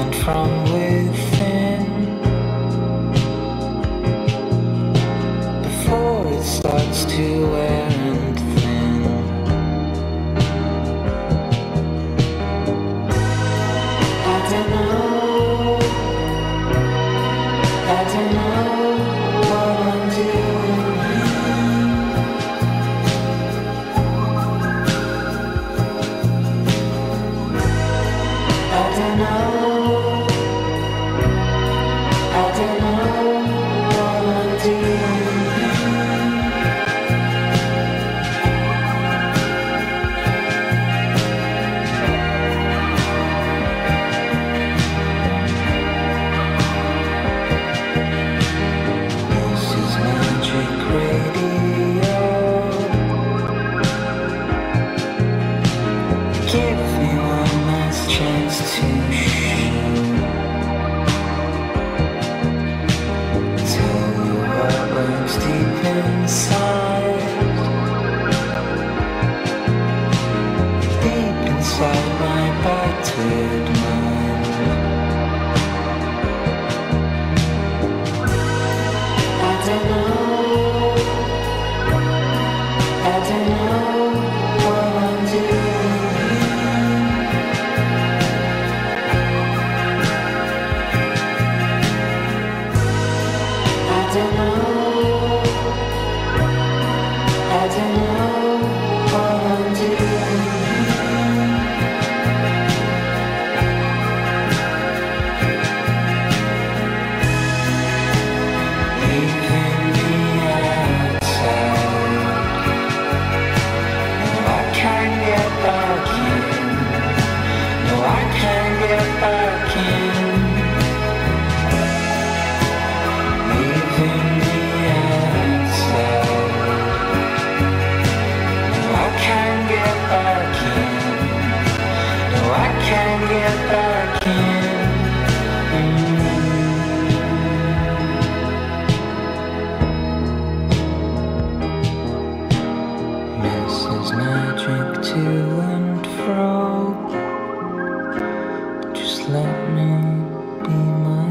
find from within before it starts to wear and thin. I don't know what I'm doing. I don't know what I'm doing. This is Magic Radio. Give me one last chance to tell you what lives deep inside my battered mind. I don't know what I'm doing. I don't know what I'm doing. Leaving me outside. No, I can't get back in. No, I can't get back in. Leaving me outside. No, I can't get back in. No, I can't get back in. Mrs. Magic to and fro. Just let me be my